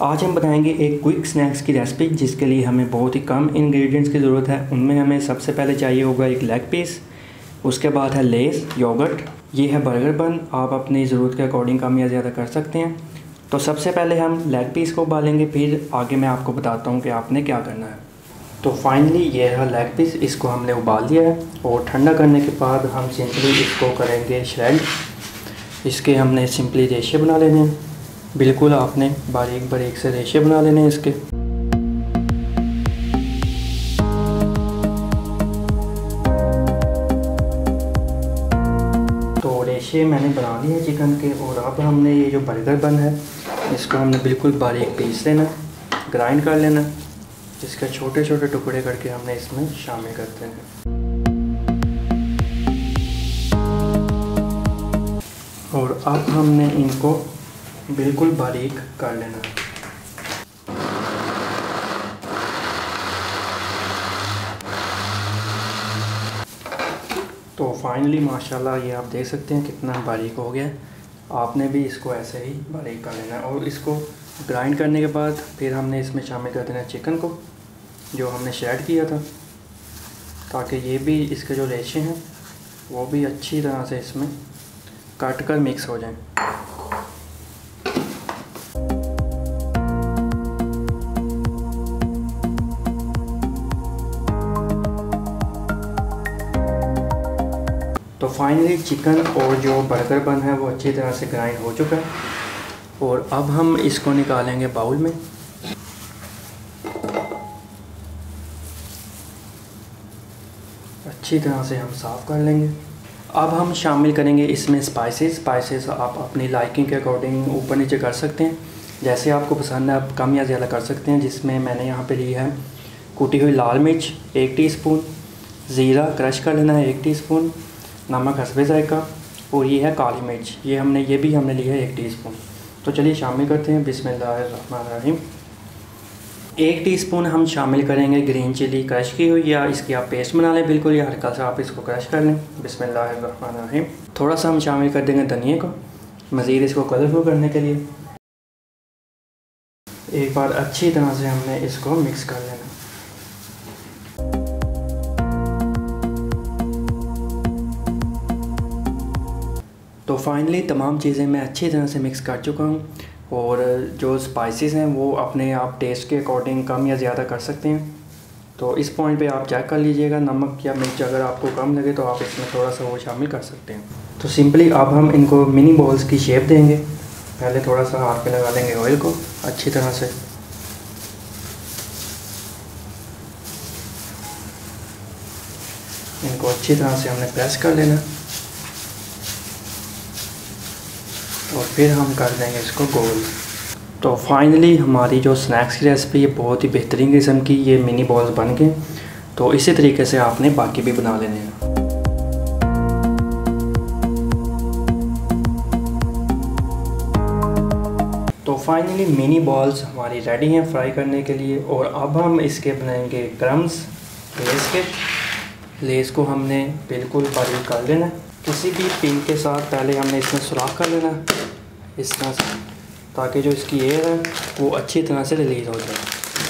आज हम बनाएंगे एक क्विक स्नैक्स की रेसिपी जिसके लिए हमें बहुत ही कम इंग्रेडिएंट्स की ज़रूरत है। उनमें हमें सबसे पहले चाहिए होगा एक लेग पीस, उसके बाद है लेस, योगर्ट, ये है बर्गर बन। आप अपनी ज़रूरत के अकॉर्डिंग कम या ज़्यादा कर सकते हैं। तो सबसे पहले हम लेग पीस को उबालेंगे, फिर आगे मैं आपको बताता हूँ कि आपने क्या करना है। तो फाइनली ये है लेग पीस, इसको हमने उबाल दिया है और ठंडा करने के बाद हम सिंपली इसको करेंगे श्रेड। इसके हमने सिंपली रेशे बना लेने हैं, बिल्कुल आपने बारीक बारीक से रेशे बना लेने हैं इसके। तो रेशे मैंने बना लिए हैं चिकन के। और अब हमने ये जो बर्गर बन है इसको हमने बिल्कुल बारीक पीस लेना, ग्राइंड कर लेना। इसके छोटे छोटे टुकड़े करके हमने इसमें शामिल करते हैं। और अब हमने इनको बिल्कुल बारीक कर लेना। तो फाइनली माशाल्लाह ये आप देख सकते हैं कितना बारीक हो गया है। आपने भी इसको ऐसे ही बारीक कर लेना है। और इसको ग्राइंड करने के बाद फिर हमने इसमें शामिल कर देना चिकन को जो हमने श्रेड किया था, ताकि ये भी इसके जो रेशे हैं वो भी अच्छी तरह से इसमें काट कर मिक्स हो जाएं। तो फाइनली चिकन और जो बर्गर बन है वो अच्छी तरह से ग्राइंड हो चुका है। और अब हम इसको निकालेंगे बाउल में। अच्छी तरह से हम साफ़ कर लेंगे। अब हम शामिल करेंगे इसमें स्पाइसेस आप अपनी लाइकिंग के अकॉर्डिंग ऊपर नीचे कर सकते हैं, जैसे आपको पसंद है आप कम या ज़्यादा कर सकते हैं। जिसमें मैंने यहाँ पे ली है कुटी हुई लाल मिर्च 1 टीस्पून, ज़ीरा क्रश कर लेना है 1 टीस्पून, नमक हस्बे ज़ायका, और ये है काली मिर्च, ये भी हमने लिया है 1 टीस्पून। तो चलिए शामिल करते हैं। बिस्मिल्लाहिर्रहमानिर्रहीम। 1 टीस्पून हम शामिल करेंगे ग्रीन चिली क्रश की हुई, या इसकी आप पेस्ट बना लें बिल्कुल, या हल्का सा आप इसको क्रश कर लें। बिस्मिल्लाहिर्रहमानिर्रहीम। थोड़ा सा हम शामिल कर देंगे धनिया को मज़ीद इसको कलरफुल करने के लिए। एक बार अच्छी तरह से हमने इसको मिक्स कर लेना। तो फाइनली तमाम चीज़ें मैं अच्छी तरह से मिक्स कर चुका हूँ। और जो स्पाइसेस हैं वो अपने आप टेस्ट के अकॉर्डिंग कम या ज़्यादा कर सकते हैं। तो इस पॉइंट पे आप चेक कर लीजिएगा, नमक या मिर्च अगर आपको कम लगे तो आप इसमें थोड़ा सा वो शामिल कर सकते हैं। तो सिंपली अब हम इनको मिनी बॉल्स की शेप देंगे। पहले थोड़ा सा हाथ पे लगा लेंगे ऑयल को अच्छी तरह से। इनको अच्छी तरह से हमने प्रेस कर लेना और फिर हम कर देंगे इसको गोल। तो फाइनली हमारी जो स्नैक्स की रेसिपी ये बहुत ही बेहतरीन किस्म की ये मिनी बॉल्स बन गए। तो इसी तरीके से आपने बाकी भी बना लेने हैं। तो फाइनली मिनी बॉल्स हमारी रेडी हैं फ्राई करने के लिए। और अब हम इसके बनाएंगे क्रम्स लेस के। लेस को हमने बिल्कुल बारीक कर लेना। किसी भी पिन के साथ पहले हमने इसमें सुराख कर लेना इस तरह से, ताकि जो इसकी एयर है वो अच्छी तरह से रिलीज़ हो जाए।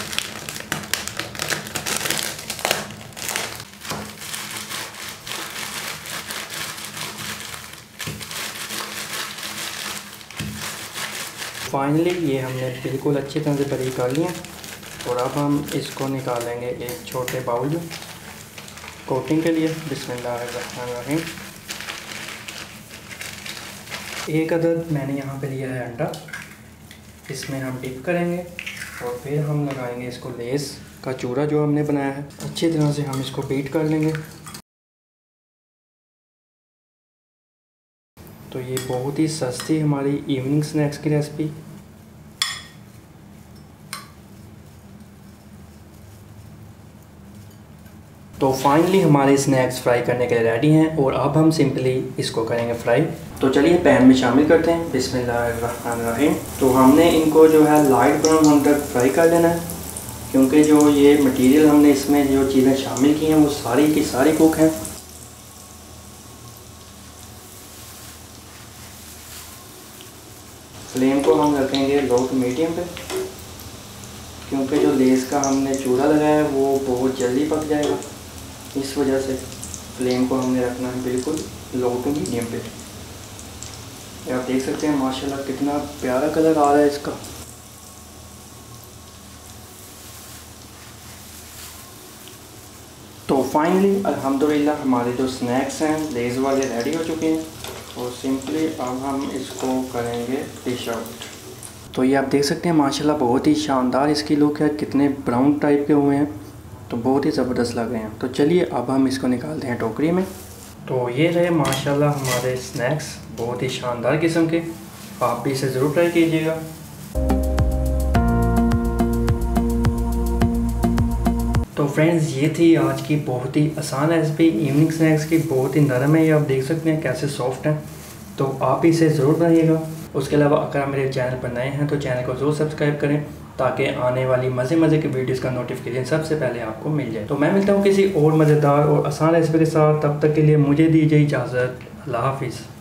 फाइनली ये हमने बिल्कुल अच्छी तरह से बारीक कर लिया। और अब हम इसको निकालेंगे एक छोटे बाउल में कोटिंग के लिए। बिस्मिल्लाहिर्रहमानिर्रहीम। 1 अदद मैंने यहाँ पे लिया है अंडा, इसमें हम डिप करेंगे और फिर हम लगाएंगे इसको लेस का चूरा जो हमने बनाया है। अच्छी तरह से हम इसको बीट कर लेंगे। तो ये बहुत ही सस्ती हमारी इवनिंग स्नैक्स की रेसिपी। तो फाइनली हमारे स्नैक्स फ्राई करने के लिए रेडी हैं। और अब हम सिंपली इसको करेंगे फ्राई। तो चलिए पैन में शामिल करते हैं। बिस्मिल्लाहिर्रहमानिर्रहीम। तो हमने इनको जो है लाइट ब्राउन होने तक फ्राई कर लेना है, क्योंकि जो ये मटेरियल हमने इसमें जो चीज़ें शामिल की हैं वो सारी की सारी कुक हैं। फ्लेम को हम रखेंगे लो टू मीडियम पे। क्योंकि जो लेस का हमने चूल्हा लगाया है वो बहुत जल्दी पक जाएगा। इस वजह से फ्लेम को हमने रखना है बिल्कुल लो टू मीडियम पे। आप देख सकते हैं माशाल्लाह कितना प्यारा कलर आ रहा है इसका। तो फाइनली अल्हम्दुलिल्लाह हमारे जो स्नैक्स हैं लेज़ वाले रेडी हो चुके हैं और सिंपली अब हम इसको करेंगे डिश आउट। तो ये आप देख सकते हैं माशाल्लाह बहुत ही शानदार इसकी लुक है, कितने ब्राउन टाइप के हुए हैं, तो बहुत ही ज़बरदस्त लग रहे हैं। तो चलिए अब हम इसको निकालते हैं टोकरी में। तो ये रहे माशाल्लाह हमारे स्नैक्स, बहुत ही शानदार किस्म के। आप भी इसे ज़रूर ट्राई कीजिएगा। तो फ्रेंड्स ये थी आज की बहुत ही आसान रेसिपी इवनिंग स्नैक्स की, बहुत ही नरम है, ये आप देख सकते हैं कैसे सॉफ्ट है। तो आप इसे ज़रूर बनाइएगा। उसके अलावा अगर आप मेरे चैनल पर नए हैं तो चैनल को ज़रूर सब्सक्राइब करें ताकि आने वाली मज़े की वीडियोस का नोटिफिकेशन सबसे पहले आपको मिल जाए। तो मैं मिलता हूँ किसी और मज़ेदार और आसान रेसिपी के साथ, तब तक के लिए मुझे दीजिए इजाज़त। अल्लाह हाफिज़।